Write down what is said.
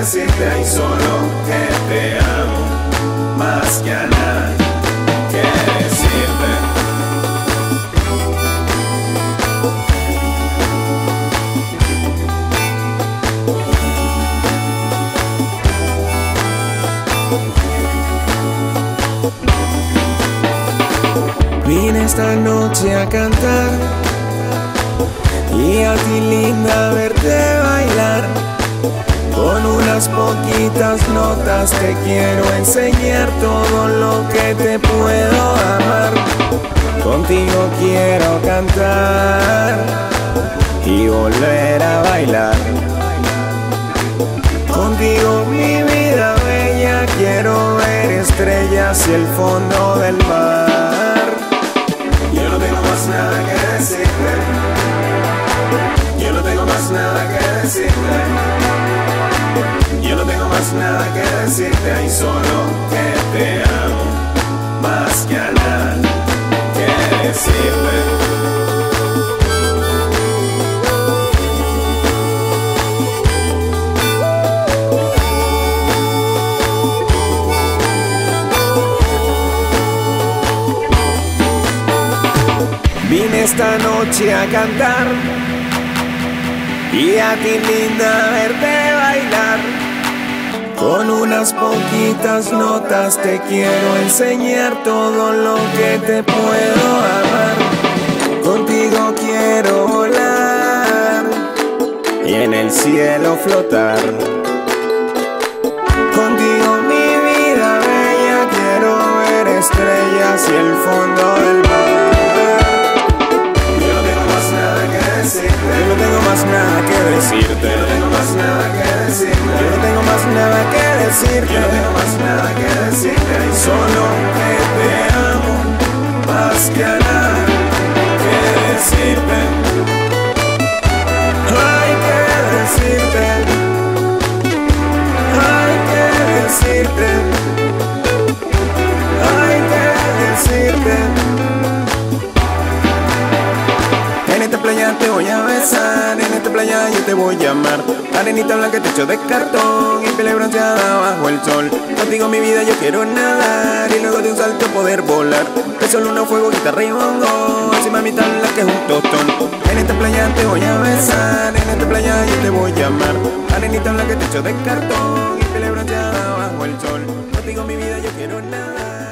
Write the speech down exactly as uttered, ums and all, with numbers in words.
decirte y solo que te amo más que a nada que decirte. Vine esta noche a cantar y a ti, linda, verte bailar. Con unas poquitas notas te quiero enseñar todo lo que te puedo amar. Contigo quiero cantar y volver a bailar. Contigo, mi vida bella, quiero ver estrellas y el fondo del mar. Yo no tengo más nada que decirte. Yo no tengo más nada que decirte. Yo no tengo más nada que decirte y solo que te amo más que a nada que decirte. Vine esta noche a cantar y a ti, linda, verte bailar. Con unas poquitas notas te quiero enseñar todo lo que te puedo amar. Contigo quiero volar y en el cielo flotar. Contigo, mi vida bella, quiero ver estrellas y el fondo del mar. Yo no tengo más nada que decirte. Yo no tengo más nada que decirte. Yo no tengo más nada que decirte. Yo no tengo más nada que decirte. Yo no tengo más nada que decirte. Solo que te amo más que a nada que decirte. Hay que decirte. Hay que decirte. Hay que decirte. En esta playa te voy a besar, en esta playa yo te voy a amar. Arenita blanca, techo de cartón y piel bronceada bajo el sol. Contigo, mi vida, yo quiero nadar y luego de un salto poder volar. Que solo una fuego, guitarra y bongo, así mamita la que es un tostón. En esta playa te voy a besar, en esta playa yo te voy a amar. Arenita blanca, techo de cartón y piel bronceada bajo el sol. Contigo, mi vida, yo quiero nadar.